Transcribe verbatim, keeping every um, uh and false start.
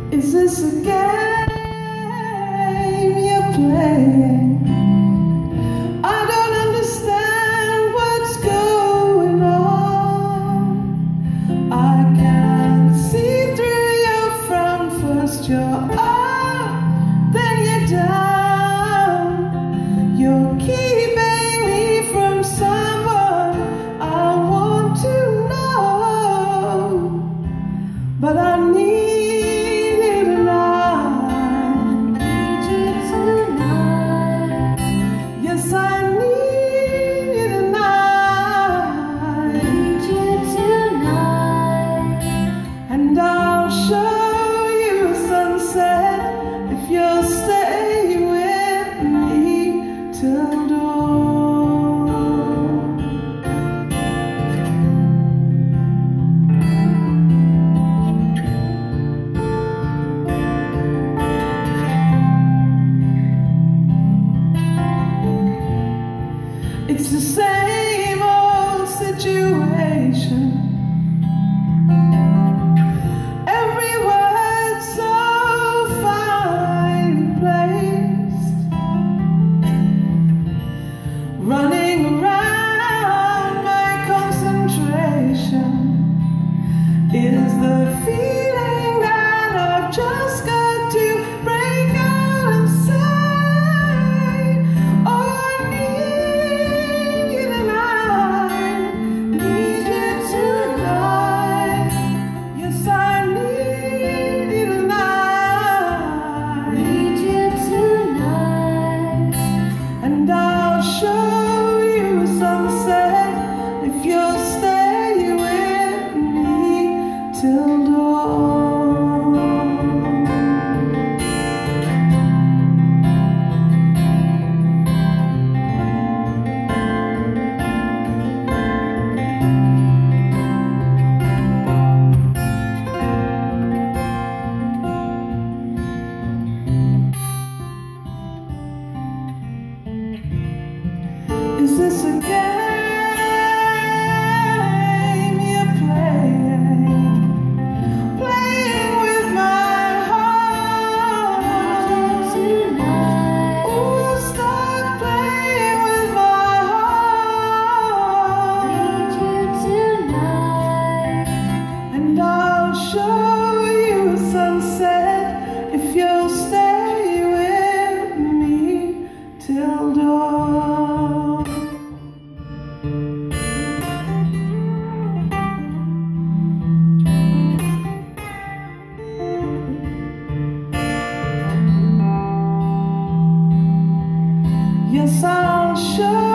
Is this a game you're playing? I don't understand what's going on. I can't see through your frown. First you're up, then you're down. You're keeping me from someone I want to know, but I need it's the same old situation. Every word so finely placed. Running around, my concentration is the feeling that I've just got to break out and say, oh, I need you tonight, need you tonight. Yes, I need you tonight, need you tonight. And I'll show you a sunset if you'll stay with me till dawn. Is this a game you're playing? Playing with my heart tonight. Oh, stop playing with my heart. Need you tonight. And I'll show you a sunset if you'll stay with me till dawn. Yes, I'll show